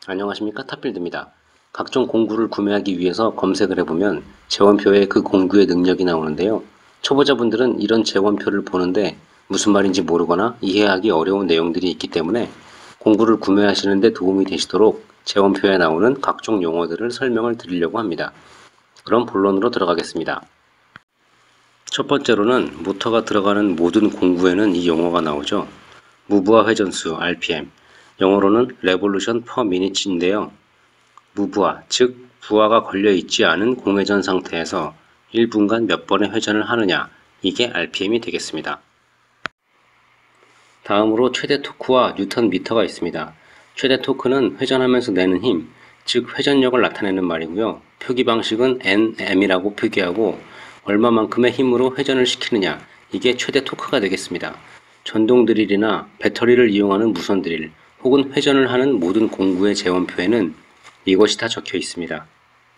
안녕하십니까, 탑빌드입니다. 각종 공구를 구매하기 위해서 검색을 해보면 재원표에 그 공구의 능력이 나오는데요. 초보자분들은 이런 재원표를 보는데 무슨 말인지 모르거나 이해하기 어려운 내용들이 있기 때문에 공구를 구매하시는 데 도움이 되시도록 재원표에 나오는 각종 용어들을 설명을 드리려고 합니다. 그럼 본론으로 들어가겠습니다. 첫 번째로는 모터가 들어가는 모든 공구에는 이 용어가 나오죠. 무브화 회전수 RPM, 영어로는 Revolution per Minute인데요. 무브화, 즉 부하가 걸려있지 않은 공회전 상태에서 1분간 몇 번의 회전을 하느냐, 이게 RPM이 되겠습니다. 다음으로 최대 토크와 뉴턴 미터가 있습니다. 최대 토크는 회전하면서 내는 힘, 즉 회전력을 나타내는 말이고요. 표기 방식은 NM이라고 표기하고 얼마만큼의 힘으로 회전을 시키느냐, 이게 최대 토크가 되겠습니다. 전동 드릴이나 배터리를 이용하는 무선 드릴 혹은 회전을 하는 모든 공구의 재원표에는 이것이 다 적혀 있습니다.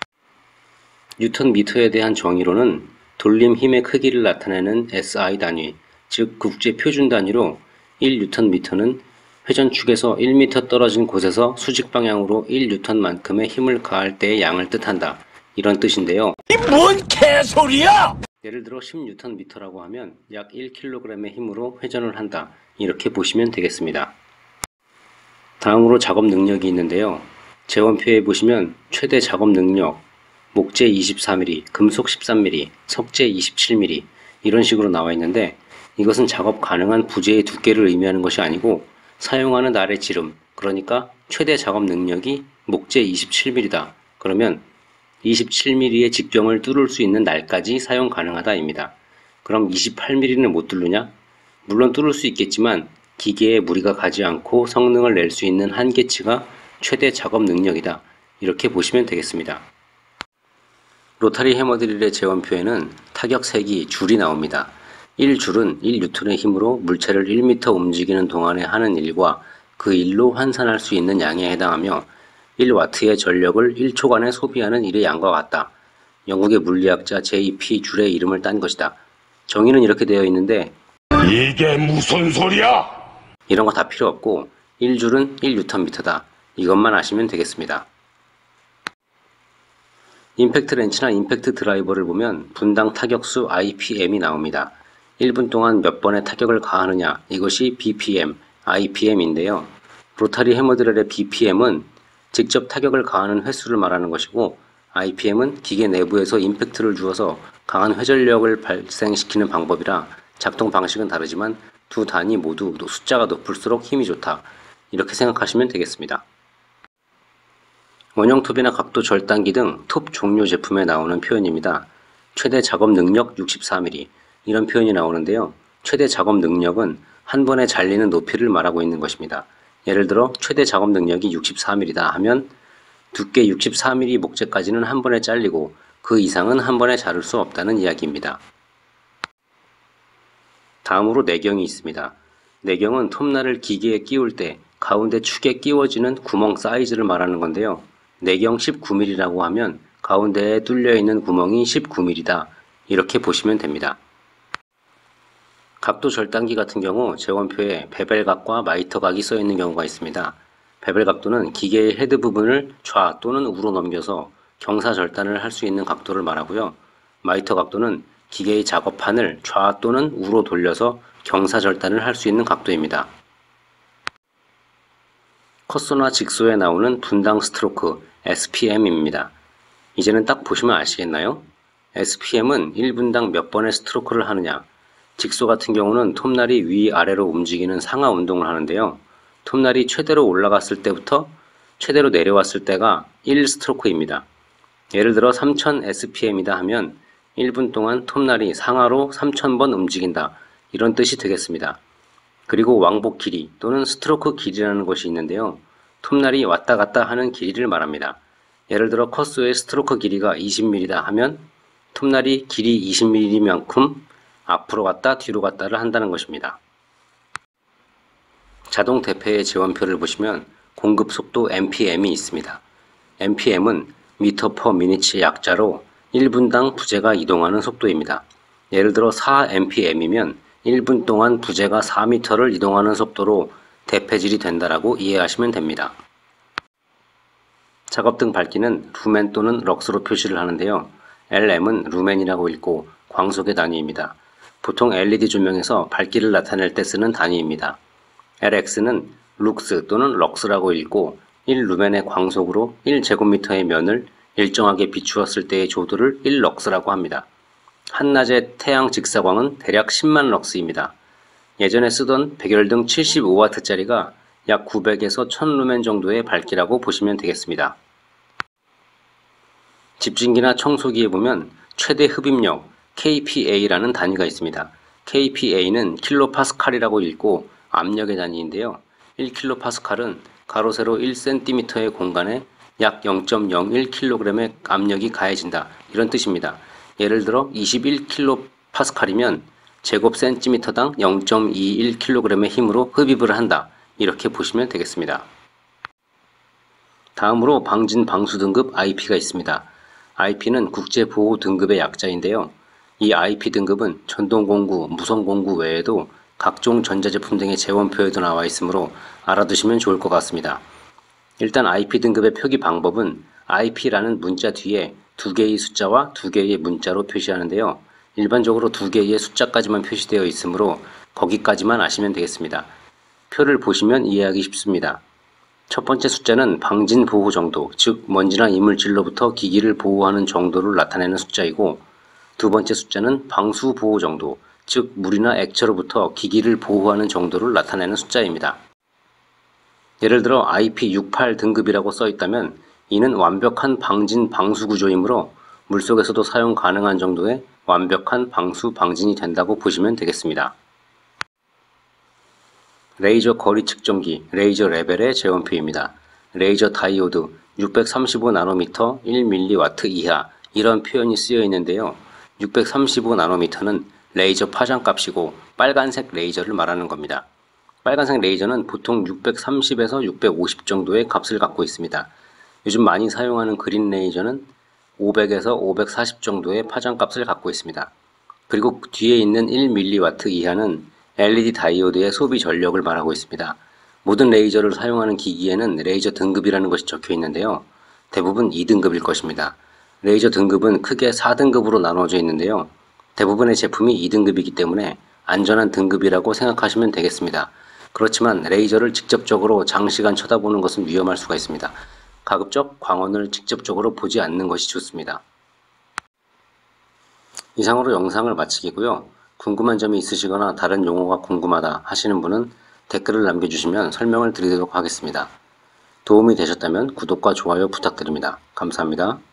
뉴턴 미터에 대한 정의로는 돌림 힘의 크기를 나타내는 SI 단위, 즉 국제 표준 단위로 1뉴턴 미터는 회전축에서 1m 떨어진 곳에서 수직 방향으로 1뉴턴만큼의 힘을 가할 때의 양을 뜻한다. 이런 뜻인데요. 이 뭔 개소리야! 예를 들어 10뉴턴 미터라고 하면 약 1kg의 힘으로 회전을 한다. 이렇게 보시면 되겠습니다. 다음으로 작업 능력이 있는데요. 재원표에 보시면 최대 작업 능력, 목재 24mm, 금속 13mm, 석재 27mm 이런 식으로 나와 있는데 이것은 작업 가능한 부재의 두께를 의미하는 것이 아니고 사용하는 날의 지름, 그러니까 최대 작업 능력이 목재 27mm다. 그러면 27mm의 직경을 뚫을 수 있는 날까지 사용 가능하다입니다. 그럼 28mm는 못 뚫느냐? 물론 뚫을 수 있겠지만 기계에 무리가 가지 않고 성능을 낼 수 있는 한계치가 최대 작업 능력이다. 이렇게 보시면 되겠습니다. 로타리 해머드릴의 재원표에는 타격 색이 줄이 나옵니다. 1줄은 1뉴턴의 힘으로 물체를 1m 움직이는 동안에 하는 일과 그 일로 환산할 수 있는 양에 해당하며 1와트의 전력을 1초간에 소비하는 일의 양과 같다. 영국의 물리학자 J.P. 줄의 이름을 딴 것이다. 정의는 이렇게 되어 있는데 이게 무슨 소리야? 이런 거 다 필요 없고 1줄은 1뉴턴미터다. 이것만 아시면 되겠습니다. 임팩트 렌치나 임팩트 드라이버를 보면 분당 타격수 IPM이 나옵니다. 1분 동안 몇 번의 타격을 가하느냐, 이것이 BPM, IPM인데요. 로타리 해머드렐의 BPM은 직접 타격을 가하는 횟수를 말하는 것이고 IPM은 기계 내부에서 임팩트를 주어서 강한 회전력을 발생시키는 방법이라 작동 방식은 다르지만 두 단위 모두 숫자가 높을수록 힘이 좋다. 이렇게 생각하시면 되겠습니다. 원형톱이나 각도 절단기 등 톱 종료 제품에 나오는 표현입니다. 최대 작업 능력 64mm 이런 표현이 나오는데요. 최대 작업 능력은 한 번에 잘리는 높이를 말하고 있는 것입니다. 예를 들어 최대 작업 능력이 64mm다 하면 두께 64mm 목재까지는 한 번에 잘리고 그 이상은 한 번에 자를 수 없다는 이야기입니다. 다음으로 내경이 있습니다. 내경은 톱날을 기계에 끼울 때 가운데 축에 끼워지는 구멍 사이즈를 말하는 건데요. 내경 19mm라고 하면 가운데에 뚫려 있는 구멍이 19mm다. 이렇게 보시면 됩니다. 각도 절단기 같은 경우 재원표에 베벨각과 마이터각이 써 있는 경우가 있습니다. 베벨 각도는 기계의 헤드 부분을 좌 또는 우로 넘겨서 경사 절단을 할 수 있는 각도를 말하고요. 마이터 각도는 기계의 작업판을 좌 또는 우로 돌려서 경사 절단을 할 수 있는 각도입니다. 컷소나 직소에 나오는 분당 스트로크 SPM입니다. 이제는 딱 보시면 아시겠나요? SPM은 1분당 몇 번의 스트로크를 하느냐, 직소 같은 경우는 톱날이 위아래로 움직이는 상하 운동을 하는데요. 톱날이 최대로 올라갔을 때부터 최대로 내려왔을 때가 1스트로크입니다. 예를 들어 3000 SPM이다 하면 1분 동안 톱날이 상하로 3000번 움직인다. 이런 뜻이 되겠습니다. 그리고 왕복 길이 또는 스트로크 길이라는 것이 있는데요. 톱날이 왔다 갔다 하는 길이를 말합니다. 예를 들어 컷소의 스트로크 길이가 20mm다 하면 톱날이 길이 20mm만큼 앞으로 갔다 뒤로 갔다를 한다는 것입니다. 자동 대패의 재원표를 보시면 공급 속도 MPM이 있습니다. MPM은 미터 퍼 미니츠의 약자로 1분당 부재가 이동하는 속도입니다. 예를 들어 4MPM이면 1분 동안 부재가 4m를 이동하는 속도로 대패질이 된다라고 이해하시면 됩니다. 작업 등 밝기는 루멘 또는 럭스로 표시를 하는데요. LM은 루멘이라고 읽고 광속의 단위입니다. 보통 LED 조명에서 밝기를 나타낼 때 쓰는 단위입니다. LX는 룩스 또는 럭스라고 읽고 1루멘의 광속으로 1제곱미터의 면을 일정하게 비추었을 때의 조도를 1럭스라고 합니다. 한낮의 태양 직사광은 대략 10만 럭스입니다. 예전에 쓰던 백열등 75W짜리가 약 900에서 1000루멘 정도의 밝기라고 보시면 되겠습니다. 집진기나 청소기에 보면 최대 흡입력 kPa라는 단위가 있습니다. kPa는 킬로파스칼이라고 읽고 압력의 단위인데요. 1킬로파스칼은 가로 세로 1cm의 공간에 약 0.01kg의 압력이 가해진다. 이런 뜻입니다. 예를 들어 21킬로파스칼이면 제곱센티미터당 0.21kg의 힘으로 흡입을 한다. 이렇게 보시면 되겠습니다. 다음으로 방진 방수 등급 IP가 있습니다. IP는 국제보호 등급의 약자인데요. 이 IP 등급은 전동공구, 무선공구 외에도 각종 전자제품 등의 재원표에도 나와 있으므로 알아두시면 좋을 것 같습니다. 일단 IP 등급의 표기 방법은 IP라는 문자 뒤에 2개의 숫자와 2개의 문자로 표시하는데요. 일반적으로 2개의 숫자까지만 표시되어 있으므로 거기까지만 아시면 되겠습니다. 표를 보시면 이해하기 쉽습니다. 첫 번째 숫자는 방진 보호 정도, 즉 먼지나 이물질로부터 기기를 보호하는 정도를 나타내는 숫자이고, 두 번째 숫자는 방수 보호 정도, 즉 물이나 액체로부터 기기를 보호하는 정도를 나타내는 숫자입니다. 예를 들어 IP68 등급이라고 써 있다면 이는 완벽한 방진 방수 구조이므로 물속에서도 사용 가능한 정도의 완벽한 방수 방진이 된다고 보시면 되겠습니다. 레이저 거리 측정기, 레이저 레벨의 재원표입니다. 레이저 다이오드 635나노미터 1mW 이하 이런 표현이 쓰여 있는데요. 635나노미터는 레이저 파장값이고 빨간색 레이저를 말하는 겁니다. 빨간색 레이저는 보통 630에서 650 정도의 값을 갖고 있습니다. 요즘 많이 사용하는 그린 레이저는 500에서 540 정도의 파장값을 갖고 있습니다. 그리고 뒤에 있는 1mW 이하는 LED 다이오드의 소비 전력을 말하고 있습니다. 모든 레이저를 사용하는 기기에는 레이저 등급이라는 것이 적혀 있는데요. 대부분 2등급일 것입니다. 레이저 등급은 크게 4등급으로 나눠져 있는데요. 대부분의 제품이 2등급이기 때문에 안전한 등급이라고 생각하시면 되겠습니다. 그렇지만 레이저를 직접적으로 장시간 쳐다보는 것은 위험할 수가 있습니다. 가급적 광원을 직접적으로 보지 않는 것이 좋습니다. 이상으로 영상을 마치기고요. 궁금한 점이 있으시거나 다른 용어가 궁금하다 하시는 분은 댓글을 남겨주시면 설명을 드리도록 하겠습니다. 도움이 되셨다면 구독과 좋아요 부탁드립니다. 감사합니다.